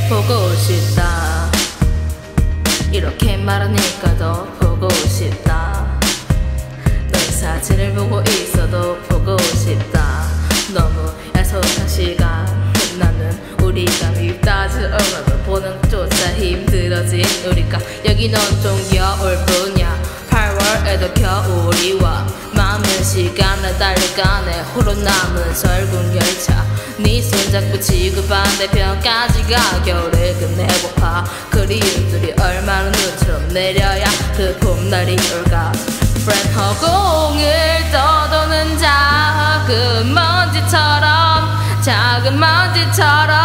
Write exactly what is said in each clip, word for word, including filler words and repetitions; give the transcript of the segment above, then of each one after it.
보고 싶다. 이렇게 말하니까 더 보고 싶다. 너의 사진을 보고 있어도 보고 싶다. 너무 야속한 시간. 나는 우리가 밉다지 얼마나 보는 조차 힘들어진 우리가. 여기 넌 좀 겨울뿐이야. 팔월에도 겨울이 와. 마음은 시간을 달려가네. 홀로 남은 설국 열차. 네 손잡고 지구 반대편까지 가. 겨울을 끝내고파. 그리움들이 얼마나 눈처럼 내려야 그 봄날이 올까. 프렌드 허공을 떠도는 작은 먼지처럼 작은 먼지처럼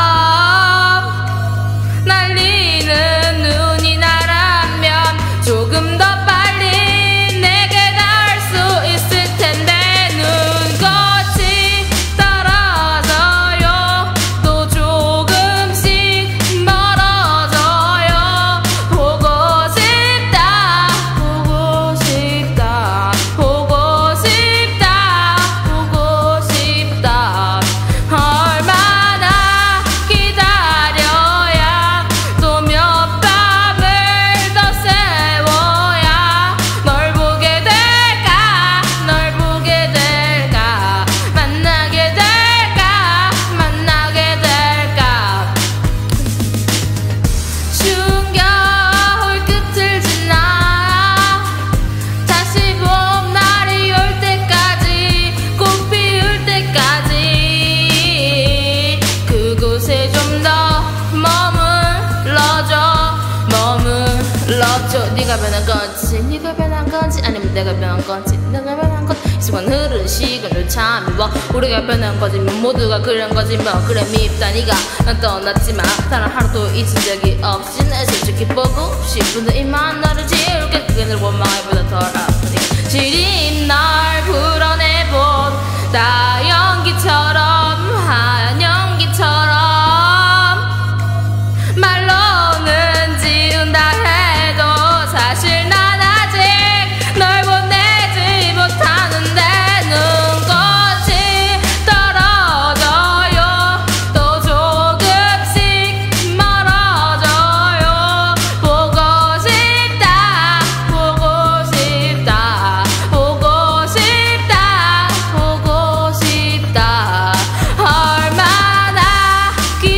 날리는 눈이 나라면 조금 더 빨리 내게 닿을 수 있을 텐데. 눈꽃이 떨어져요. 또 조금씩 멀어져요. 보고 싶다 보고 싶다 보고 싶다 보고 싶다. 얼마나 기다려야 또 몇 밤을 더 세워야 널 보게 될까 널 보게 될까 만나게 될까 만나게 될까. 추운 겨울 끝을 지나 다시 봄날이 올 때까지 꽃 피울 때까지 그곳에 좀 더 머물러줘 머물러줘. 네가 변한 건지 네가 변한 건지 아니면 내가 변한 건지 내가 변한 건지 이 순간 흐른 시간을 참이 와. 우리가 변한 거지만 모두가 그런 거지 뭐. 그래 밉다 네가 난 떠났지만 단 하루도 잊은 적이 없지. 내 솔직히 보고 싶은데 이만 너를 지울게. 그게 늘 원망해보다 덜 아프니까. 시린 날 불어내본 나 연기처럼 하얀 연기처럼 말로는 지운다 해도 사실 난 아직 널 보내지 못하는데. 눈꽃이 떨어져요. 또 조금씩 멀어져요. 보고 싶다 보고 싶다 보고 싶다 보고 싶다. 얼마나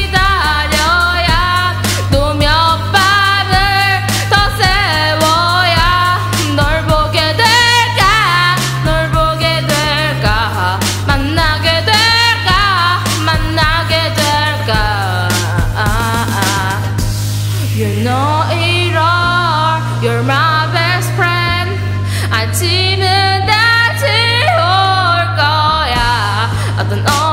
기다려야 또 몇 밤을 더 세워야 널 보게 될까 널 보게 될까 만나게 될까 만나게 될까. You know it all. You're my best friend. 아침은 다시 올 거야. 어떤